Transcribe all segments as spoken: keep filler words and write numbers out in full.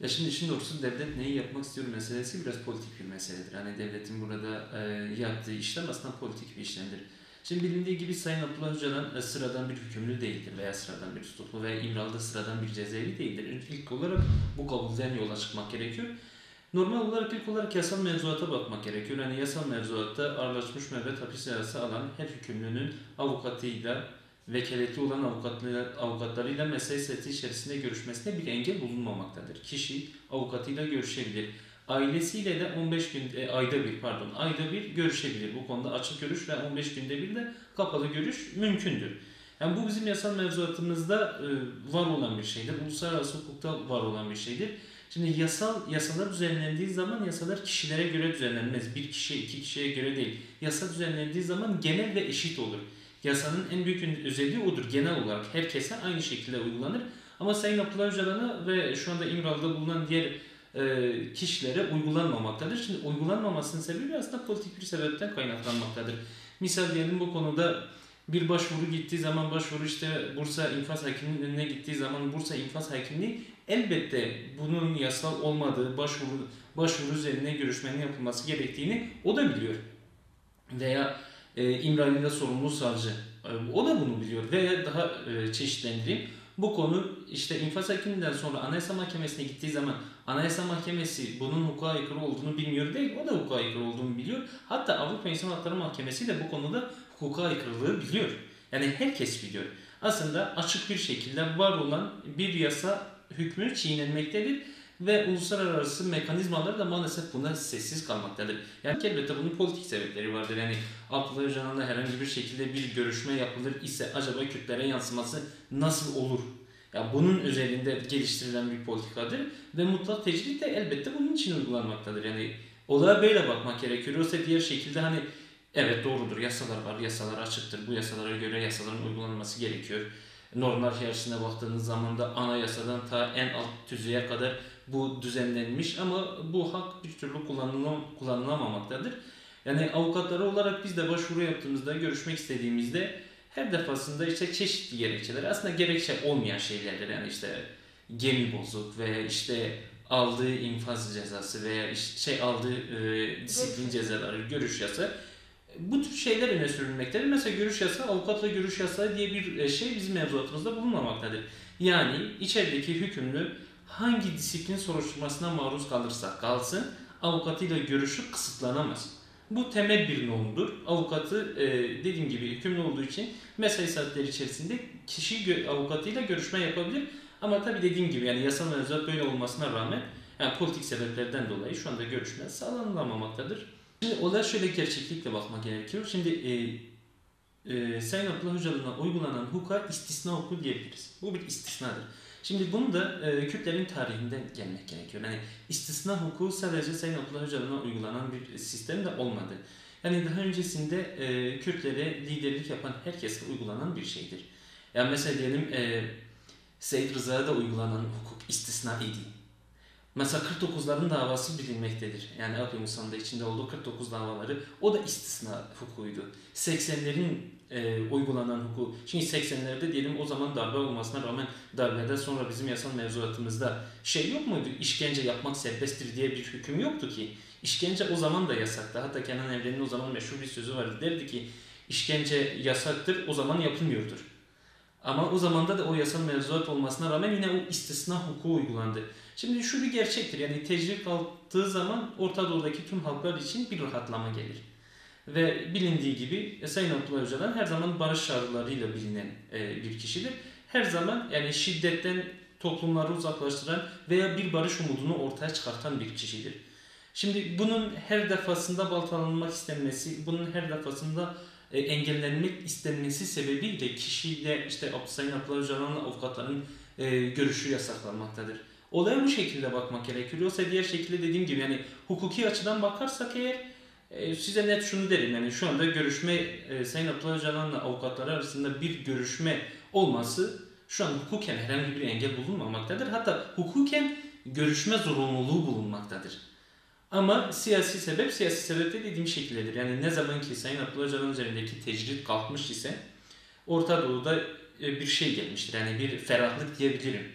Ya şimdi işin doğrusu devlet neyi yapmak istiyor meselesi biraz politik bir meseledir. Hani devletin burada e, yaptığı işlem aslında politik bir işlemdir. Şimdi bilindiği gibi Sayın Abdullah Öcalan e, sıradan bir hükümlü değildir veya sıradan bir tutuklu veya İmralı'da sıradan bir cezaevi değildir. İlk olarak bu kabulden yola çıkmak gerekiyor. Normal olarak ilk olarak yasal mevzuata bakmak gerekiyor. Yani yasal mevzuatta ağırlaşmış müebbet hapis cezası alan her hükümlünün avukatıyla, vekaletli olan avukatlarıyla, avukatlarıyla mesai seti içerisinde görüşmesine bir engel bulunmamaktadır. Kişi avukatıyla görüşebilir. Ailesiyle de on beş gün e, ayda bir pardon ayda bir görüşebilir. Bu konuda açık görüş ve on beş günde bir de kapalı görüş mümkündür. Yani bu bizim yasal mevzuatımızda e, var olan bir şeydir. Uluslararası hukukta var olan bir şeydir. Şimdi yasal yasalar düzenlendiği zaman yasalar kişilere göre düzenlenmez. Bir kişiye, iki kişiye göre değil. Yasa düzenlendiği zaman genel ve eşit olur. Yasanın en büyük özelliği odur. Genel olarak herkese aynı şekilde uygulanır. Ama Sayın Abdullah Öcalan'a ve şu anda İmralı'da bulunan diğer e, kişilere uygulanmamaktadır. Şimdi uygulanmamasının sebebi aslında politik bir sebepten kaynaklanmaktadır. Misal diyelim bu konuda bir başvuru gittiği zaman başvuru işte Bursa İnfaz Hakimliği'nin önüne gittiği zaman Bursa İnfaz Hakimliği elbette bunun yasal olmadığı başvuru başvuru üzerine görüşmenin yapılması gerektiğini o da biliyor. Veya e, İmralı'da sorumlu savcı e, o da bunu biliyor. Veya daha e, çeşitlendireyim. Bu konu işte infaz hakiminden sonra Anayasa Mahkemesi'ne gittiği zaman Anayasa Mahkemesi bunun hukuka aykırı olduğunu bilmiyor değil, o da hukuka aykırı olduğunu biliyor. Hatta Avrupa İnsan Hakları Mahkemesi de bu konuda hukuka aykırılığı biliyor. Yani herkes biliyor. Aslında açık bir şekilde var olan bir yasa hükmü çiğnenmektedir ve uluslararası mekanizmalar da maalesef buna sessiz kalmaktadır. Yani elbette bunun politik sebepleri vardır. Yani Abdullah Öcalan'la herhangi bir şekilde bir görüşme yapılır ise acaba Kürtlere yansıması nasıl olur? Ya bunun üzerinde geliştirilen bir politikadır ve mutlak tecrit de elbette bunun için uygulanmaktadır. Yani olaya böyle bakmak gerekiyor. Yoksa diğer şekilde hani evet doğrudur yasalar var, yasalar açıktır. Bu yasalara göre yasaların uygulanması gerekiyor. Normal hiyerarşisine baktığınız zaman da anayasadan ta en alt düzeye kadar bu düzenlenmiş ama bu hak bir türlü kullanılam kullanılamamaktadır. Yani avukatları olarak biz de başvuru yaptığımızda, görüşmek istediğimizde her defasında işte çeşitli gerekçeler, aslında gerekçe olmayan şeylerdir. Yani işte gemi bozuk veya işte aldığı infaz cezası veya işte şey aldığı e, disiplin cezaları, görüş yasa, bu tür şeyler öne sürülmektedir. Mesela görüş yasağı, avukatla görüş yasağı diye bir şey bizim mevzuatımızda bulunmamaktadır. Yani içerideki hükümlü hangi disiplin soruşturmasına maruz kalırsa kalsın avukatıyla görüşü kısıtlanamaz. Bu temel bir normdur. Avukatı e, dediğim gibi hükümlü olduğu için mesai saatleri içerisinde kişi avukatıyla görüşme yapabilir. Ama tabii dediğim gibi yani yasal mevzuat böyle olmasına rağmen yani politik sebeplerden dolayı şu anda görüşme sağlanamamaktadır. Şimdi olaya şöyle gerçeklikle bakmak gerekiyor. Şimdi e, e, Sayın Abdullah Öcalan'a uygulanan hukuka istisna hukuku diyebiliriz. Bu bir istisnadır. Şimdi bunu da e, Kürtlerin tarihinden gelmek gerekiyor. Yani istisna hukuku sadece Sayın Abdullah Öcalan'a uygulanan bir sistem de olmadı. Yani daha öncesinde e, Kürtlere liderlik yapan herkese uygulanan bir şeydir. Yani mesela diyelim e, Seyyid Rıza'ya da uygulanan hukuk istisna idi. Mesela kırk dokuzların davası bilinmektedir. Yani Alp Musa'nın da içinde olduğu kırk dokuz davaları o da istisna hukukuydu. seksenlerin e, uygulanan hukuku. Çünkü seksenlerde diyelim o zaman darbe olmasına rağmen darbeden sonra bizim yasal mevzuatımızda şey yok muydu? İşkence yapmak serbesttir diye bir hüküm yoktu ki. İşkence o zaman da yasaktı. Hatta Kenan Evren'in o zaman meşhur bir sözü vardı. Derdi ki işkence yasaktır o zaman yapılmıyordur. Ama o zamanda da o yasal mevzuat olmasına rağmen yine o istisna hukuku uygulandı. Şimdi şu bir gerçektir. Yani tecrit kalktığı zaman Orta Doğu'daki tüm halklar için bir rahatlama gelir. Ve bilindiği gibi Sayın Abdullah Öcalan her zaman barış çağrılarıyla bilinen bir kişidir. Her zaman yani şiddetten toplumları uzaklaştıran veya bir barış umudunu ortaya çıkartan bir kişidir. Şimdi bunun her defasında baltalanmak istenmesi, bunun her defasında e, engellenmek istenmesi sebebiyle kişiyle işte Sayın Abdullah Öcalan'la avukatların e, görüşü yasaklanmaktadır. Olaya bu şekilde bakmak gerekiyor. Yoksa diğer şekilde dediğim gibi yani hukuki açıdan bakarsak eğer e, size net şunu derim. Yani şu anda görüşme e, Sayın Abdullah Öcalan'la avukatları arasında bir görüşme olması şu an hukuken herhangi bir engel bulunmamaktadır. Hatta hukuken görüşme zorunluluğu bulunmaktadır. Ama siyasi sebep, siyasi sebep de dediğim şekildedir. Yani ne zaman ki Sayın Abdullah Öcalan üzerindeki tecrit kalkmış ise Orta Doğu'da bir şey gelmiştir. Yani bir ferahlık diyebilirim.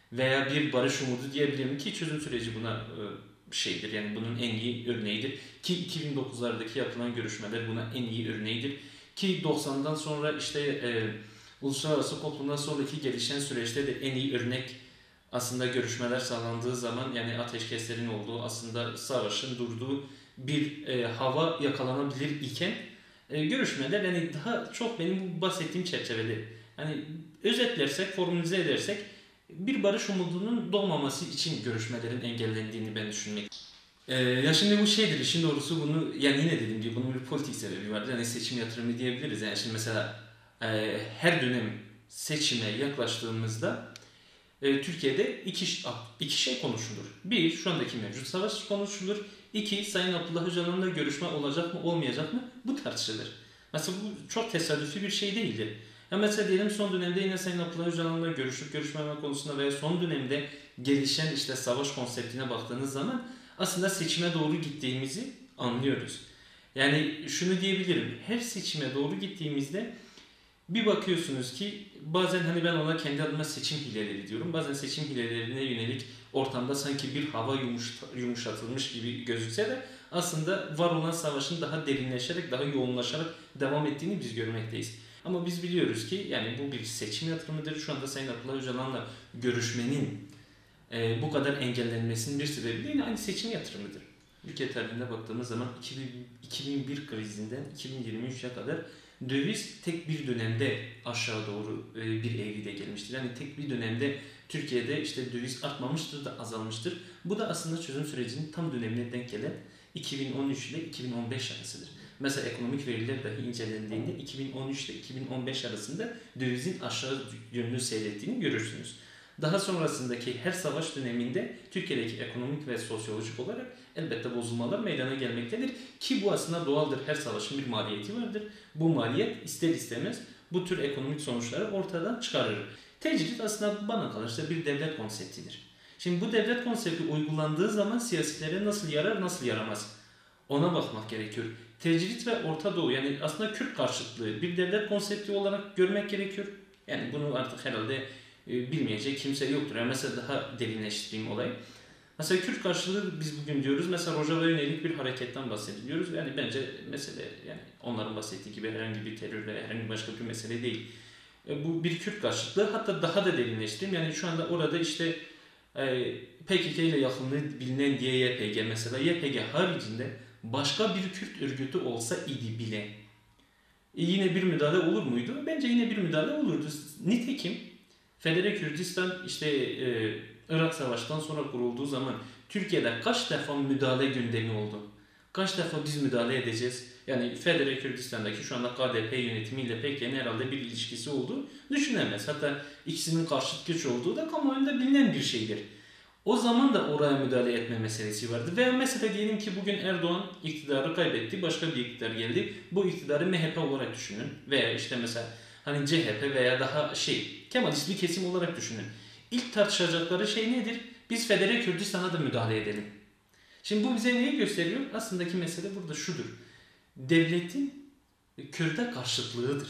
veya bir barış umudu diyebilirim ki çözüm süreci buna e, şeydir. Yani bunun en iyi örneğidir. Ki iki bin dokuzlardaki yapılan görüşmeler buna en iyi örneğidir. Ki doksandan sonra işte e, uluslararası toplumdan sonraki gelişen süreçte de en iyi örnek aslında görüşmeler sağlandığı zaman, yani ateşkeslerin olduğu, aslında savaşın durduğu bir e, hava yakalanabilir iken e, görüşmeler yani daha çok benim bu bahsettiğim çerçevede, hani özetlersek, formülize edersek bir barış umudunun doğmaması için görüşmelerin engellendiğini ben düşünmek. Ee, ya şimdi bu şeydir, işin doğrusu bunu, yani yine dediğim gibi bunun bir politik sebebi vardır. Yani seçim yatırımı diyebiliriz. Yani şimdi mesela e, her dönem seçime yaklaştığımızda e, Türkiye'de iki, iki şey konuşulur. Bir, şu andaki mevcut savaş konuşulur. İki, Sayın Abdullah Öcalan'la görüşme olacak mı olmayacak mı bu tartışılır. Mesela bu çok tesadüfi bir şey değildir. Ya mesela diyelim son dönemde yine Sayın Abdullah Öcalan'la görüşüp görüşmeme konusunda veya son dönemde gelişen işte savaş konseptine baktığınız zaman aslında seçime doğru gittiğimizi anlıyoruz. Yani şunu diyebilirim, her seçime doğru gittiğimizde bir bakıyorsunuz ki bazen, hani ben ona kendi adıma seçim hileleri diyorum. Bazen seçim hilelerine yönelik ortamda sanki bir hava yumuş, yumuşatılmış gibi gözükse de aslında var olan savaşın daha derinleşerek, daha yoğunlaşarak devam ettiğini biz görmekteyiz. Ama biz biliyoruz ki yani bu bir seçim yatırımıdır. Şu anda Sayın Abdullah Öcalan'la görüşmenin e, bu kadar engellenmesinin bir sebebi de yine aynı seçim yatırımıdır. Ülke tarihine baktığımız zaman iki bin bir krizinden iki bin yirmi üçe kadar döviz tek bir dönemde aşağı doğru bir eğride gelmiştir. Yani tek bir dönemde Türkiye'de işte döviz artmamıştır da azalmıştır. Bu da aslında çözüm sürecinin tam dönemine denk gelen iki bin on üç ile iki bin on beş arasıdır. Mesela ekonomik veriler dahi incelendiğinde iki bin on üç ile iki bin on beş arasında dövizin aşağı yönlü seyrettiğini görürsünüz. Daha sonrasındaki her savaş döneminde Türkiye'deki ekonomik ve sosyolojik olarak elbette bozulmalar meydana gelmektedir. Ki bu aslında doğaldır. Her savaşın bir maliyeti vardır. Bu maliyet ister istemez bu tür ekonomik sonuçları ortadan çıkarır. Tecrit aslında bana kalırsa bir devlet konseptidir. Şimdi bu devlet konsepti uygulandığı zaman siyasilere nasıl yarar, nasıl yaramaz ona bakmak gerekiyor. Tecrit ve Orta Doğu, yani aslında Kürt karşıtlığı bir devlet konsepti olarak görmek gerekiyor. Yani bunu artık herhalde bilmeyecek kimse yoktur. Yani mesela daha derinleştireyim olayı. Mesela Kürt karşılığı biz bugün diyoruz. Mesela Rojava'ya yönelik bir hareketten bahsediyoruz. Yani bence mesele, yani onların bahsettiği gibi herhangi bir terör veya herhangi başka bir mesele değil. E, bu bir Kürt karşıtlığı. Hatta daha da derinleştireyim. Yani şu anda orada işte e, P K K ile yakınlığı bilinen diye Y P G, mesela Y P G haricinde başka bir Kürt örgütü olsa idi bile e, yine bir müdahale olur muydu? Bence yine bir müdahale olurdu. Nitekim Federe Kürdistan işte e, Irak Savaşı'ndan sonra kurulduğu zaman Türkiye'de kaç defa müdahale gündemi oldu? Kaç defa biz müdahale edeceğiz? Yani Federe Kürdistan'daki şu anda K D P yönetimiyle P K K'nin herhalde bir ilişkisi olduğu düşünemez. Hatta ikisinin karşıt güç olduğu da kamuoyunda bilinen bir şeydir. O zaman da oraya müdahale etme meselesi vardı. Veya mesela diyelim ki bugün Erdoğan iktidarı kaybetti, başka bir iktidar geldi. Bu iktidarı M H P olarak düşünün. Veya işte mesela hani C H P veya daha şey Kemalist bir kesim olarak düşünün. İlk tartışacakları şey nedir? Biz Federe Kürdistan'a da müdahale edelim. Şimdi bu bize neyi gösteriyor? Aslındaki mesele burada şudur. Devletin Kürt'e karşıtlığıdır.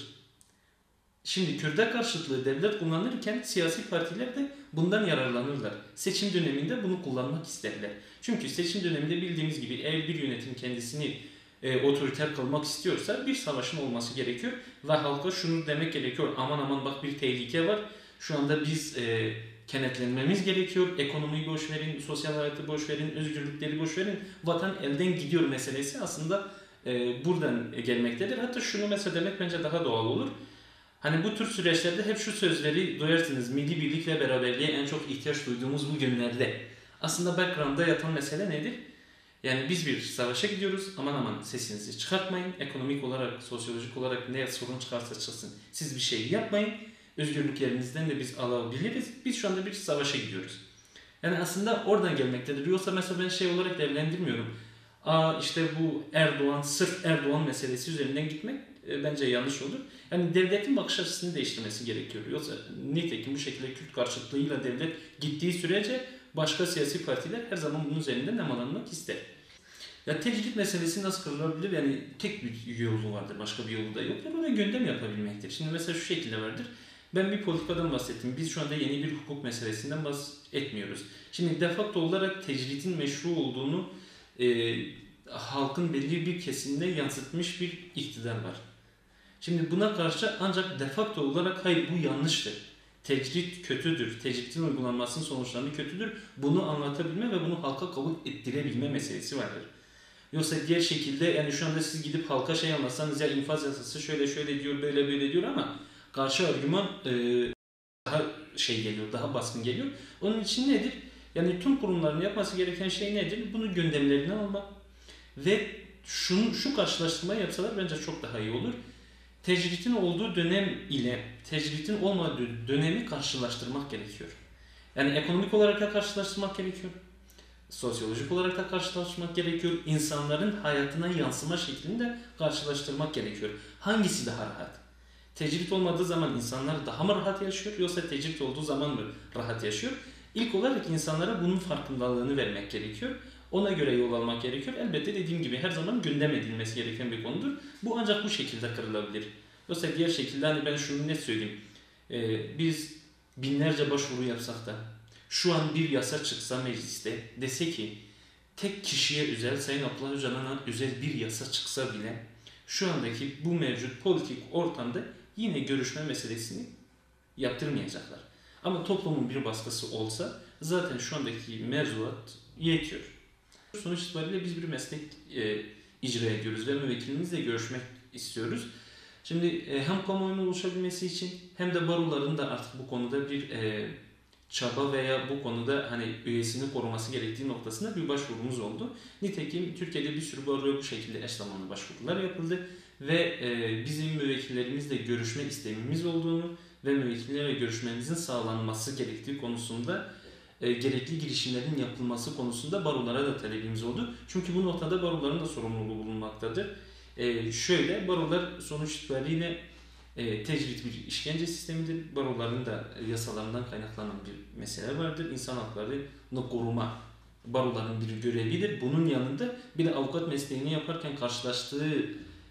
Şimdi Kürt'e karşıtlığı devlet kullanırken siyasi partiler de bundan yararlanırlar. Seçim döneminde bunu kullanmak isterler. Çünkü seçim döneminde bildiğimiz gibi eğer bir yönetim kendisini e, otoriter kılmak istiyorsa bir savaşın olması gerekiyor. Ve halka şunu demek gerekiyor. Aman aman bak bir tehlike var. Şu anda biz e, kenetlenmemiz gerekiyor. Ekonomiyi boş verin, sosyal hayatı boş verin, özgürlükleri boş verin. Vatan elden gidiyor meselesi aslında e, buradan gelmektedir. Hatta şunu mesela demek bence daha doğal olur. Hani bu tür süreçlerde hep şu sözleri duyarsınız. Milli birlik ve beraberliğe en çok ihtiyaç duyduğumuz bu günlerde. Aslında background'da yatan mesele nedir? Yani biz bir savaşa gidiyoruz. Aman aman sesinizi çıkartmayın. Ekonomik olarak, sosyolojik olarak ne sorun çıkarsa çıksın. Siz bir şey yapmayın. Özgürlüklerinizden de biz alabiliriz. Biz şu anda bir savaşa gidiyoruz. Yani aslında oradan gelmektedir. Yoksa mesela ben şey olarak değerlendirmiyorum. Aa işte bu Erdoğan, sırf Erdoğan meselesi üzerinden gitmek e, bence yanlış olur. Yani devletin bakış açısını değiştirmesi gerekiyor. Yoksa nitekim bu şekilde Kürt karşıtlığıyla devlet gittiği sürece başka siyasi partiler her zaman bunun üzerinden nemalanmak ister. Ya tecrit meselesi nasıl kırılabilir? Yani tek bir yolu vardır, başka bir yolu da yoktur. O da gündem yapabilmektir. Şimdi mesela şu şekilde vardır. Ben bir politikadan bahsettim. Biz şu anda yeni bir hukuk meselesinden bahsetmiyoruz. Şimdi de facto olarak tecridin meşru olduğunu e, halkın belli bir kesimine yansıtmış bir iktidar var. Şimdi buna karşı ancak de facto olarak hayır bu yanlıştır. Tecrit kötüdür. Tecridin uygulanmasının sonuçları kötüdür. Bunu anlatabilme ve bunu halka kabul ettirebilme meselesi vardır. Yoksa diğer şekilde yani şu anda siz gidip halka şey anlatsanız ya infaz yasası şöyle şöyle diyor böyle böyle diyor ama karşı argüman e, daha şey geliyor, daha baskın geliyor. Onun için nedir? Yani tüm kurumların yapması gereken şey nedir? Bunu gündemlerine almak ve şunu, şu karşılaştırmayı yapsalar bence çok daha iyi olur. Tecridin olduğu dönem ile tecridin olmadığı dönemi karşılaştırmak gerekiyor. Yani ekonomik olarak da karşılaştırmak gerekiyor. Sosyolojik olarak da karşılaştırmak gerekiyor. İnsanların hayatına yansıma şeklini de karşılaştırmak gerekiyor. Hangisi daha rahat? Tecrit olmadığı zaman insanlar daha mı rahat yaşıyor yoksa tecrit olduğu zaman mı rahat yaşıyor? İlk olarak insanlara bunun farkındalığını vermek gerekiyor. Ona göre yol almak gerekiyor. Elbette dediğim gibi her zaman gündem edilmesi gereken bir konudur. Bu ancak bu şekilde kırılabilir. Yoksa diğer şekilde hani ben şunu net söyleyeyim. Ee, biz binlerce başvuru yapsak da şu an bir yasa çıksa mecliste dese ki tek kişiye özel Sayın Abdullah Öcalan'a özel bir yasa çıksa bile şu andaki bu mevcut politik ortamda yine görüşme meselesini yaptırmayacaklar. Ama toplumun bir baskısı olsa zaten şu andaki mevzuat yetiyor. Sonuç itibariyle biz bir meslek e, icra ediyoruz ve müvekkilimizle görüşmek istiyoruz. Şimdi e, hem kamuoyunun oluşabilmesi için hem de baroların da artık bu konuda bir e, çaba veya bu konuda hani üyesini koruması gerektiği noktasında bir başvurumuz oldu. Nitekim Türkiye'de bir sürü baroya bu şekilde eş zamanlı başvurular yapıldı ve e, bizim müvekkillerimizle görüşme istemimiz olduğunu ve müvekkillerle görüşmemizin sağlanması gerektiği konusunda e, gerekli girişimlerin yapılması konusunda barolara da talebimiz oldu. Çünkü bu noktada baroların da sorumluluğu bulunmaktadır. E, şöyle barolar sonuç itibariyle e, tecrit bir işkence sistemidir. Baroların da yasalarından kaynaklanan bir mesele vardır. İnsan haklarını koruma baroların bir görevidir. Bunun yanında bir de avukat mesleğini yaparken karşılaştığı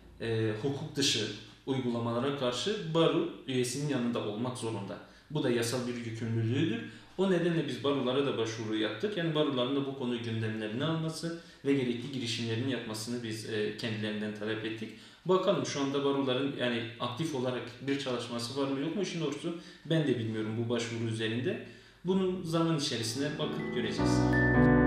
e, hukuk dışı uygulamalara karşı baro üyesinin yanında olmak zorunda. Bu da yasal bir yükümlülüğüdür. O nedenle biz barolara da başvuru yaptık. Yani baroların da bu konuyu gündemlerine alması ve gerekli girişimlerini yapmasını biz e, kendilerinden talep ettik. Bakalım şu anda baroların yani aktif olarak bir çalışması var mı yok mu işin doğrusu ben de bilmiyorum bu başvuru üzerinde. Bunun zaman içerisinde bakıp göreceğiz.